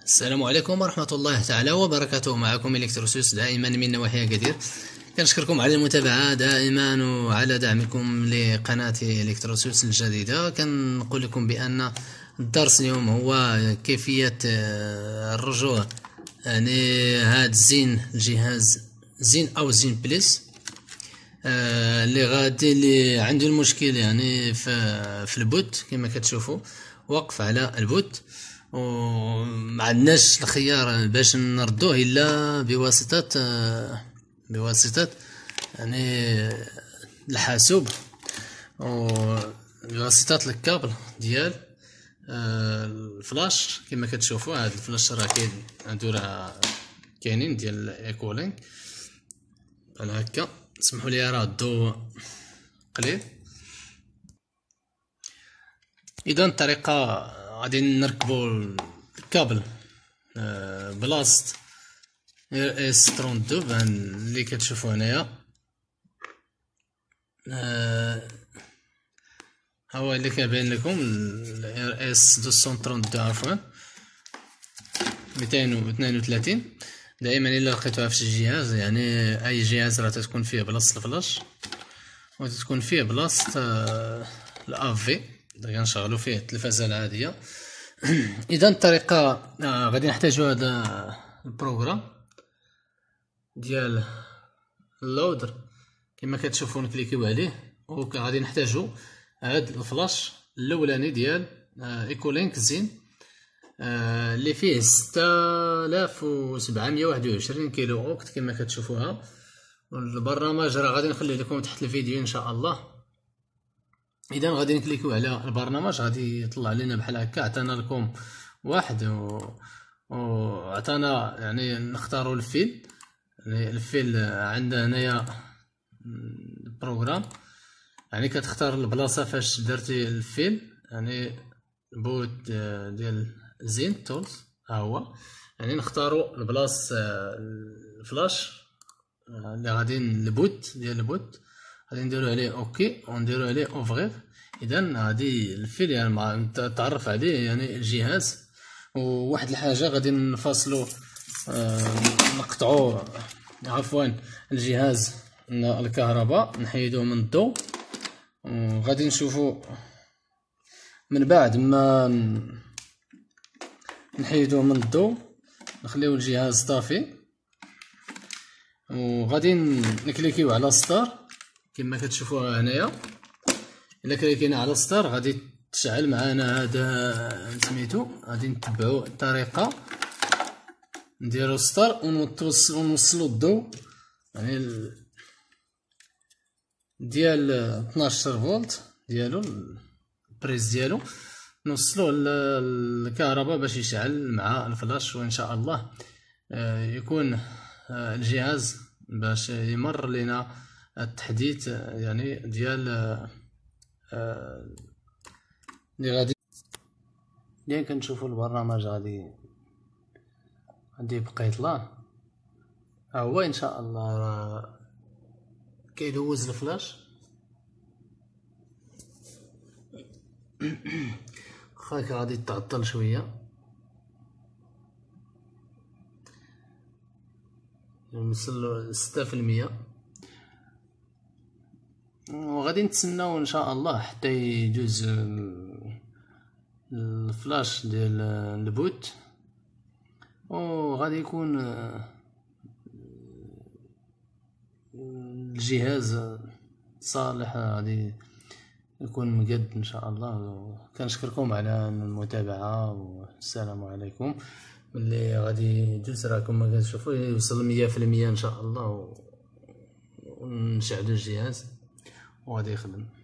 السلام عليكم ورحمة الله تعالى وبركاته. معكم إلكتروسوس دائما من نواحي أكادير. كنشكركم على المتابعة دائما وعلى دعمكم لقناة إلكتروسوس الجديدة. كنقول لكم بأن الدرس اليوم هو كيفية الرجوع يعني هاد زين الجهاز زين أو زين بليس اللي عنده المشكل يعني في البوت كما كتشوفوا وقف على البوت وما عندناش الخيار باش نردوه الا بواسطه يعني الحاسوب وبواسطه الكابل ديال الفلاش. كما كتشوفوا هاد الفلاش راه كاينين ديال ايكولينك بحال هكا. اسمحوا لي راه الضوء قليل. اذا الطريقه غادي نركبوا الكابل بلاصه RS32 اللي كتشوفوا هنايا. هو اللي كيبان لكم RS232 عفوا 232. دائما الا لقيتوها في شي جهاز يعني اي جهاز راه تكون فيه بلاصه الفلاش وتكون فيه بلاصه الافي كنشغلوا فيه التلفازه العاديه. اذا الطريقه غادي نحتاجوا هذا البروغرام ديال اللودر كما كتشوفوا نكليكيو عليه، وغادي نحتاجوا هذا الفلاش الاولاني ديال ايكولينك زين اللي فيه 6721 كيلو اوكت كما كتشوفوها. والبرنامج راه غادي نخليه لكم تحت الفيديو ان شاء الله. اذا غادي نكليكيو على البرنامج غادي يطلع لنا بحال هكا. عطانا لكم واحد وعطانا يعني نختاروا الفيل. يعني الفيل عندنا هنايا البروغرام يعني كتختار البلاصه فاش درتي الفيل يعني بوت ديال زين تولز ها هو. يعني نختاروا البلاصه الفلاش اللي غادي البوت ديال البوت غادي نديرو عليه اوكي ونديرو عليه اوفغير. اذا غادي الفيل يعني تعرف عليه يعني الجهاز. وواحد الحاجه غادي نفاصلو نقطعو عفوا الجهاز الكهرباء نحيدوه من الضوء. وغادي نشوفو من بعد ما نحيدوه من الضوء نخليو الجهاز طافي وغادي نكليكيو على ستار كما كتشوفوها هنايا. الا كليكينا على ستار غادي تشعل معنا هذا سميتو. غادي نتبعوا الطريقه نديرو ستار ونوصلوا الضوء يعني ديال 12 فولت ديالو البريز ديالو نوصلوه للكهرباء باش يشعل مع الفلاش. وان شاء الله يكون الجهاز باش يمر لنا التحديث يعني ديال اللي غادي كنشوفوا البرنامج غادي يبقى يطلع. ها هو ان شاء الله كيدوز الفلاش. خاك غادي تعطل شويه نوصلو 6% وغادي نتسناو ان شاء الله حتى يدوز الفلاش ديال البوت. وغادي يكون الجهاز صالح غادي يكون مقد ان شاء الله. كنشكركم على المتابعه والسلام عليكم. اللي غادي يدوز راكم ما كتشوفوا يوصل 100% ان شاء الله ونشعلوا الجهاز وغادي يخدم.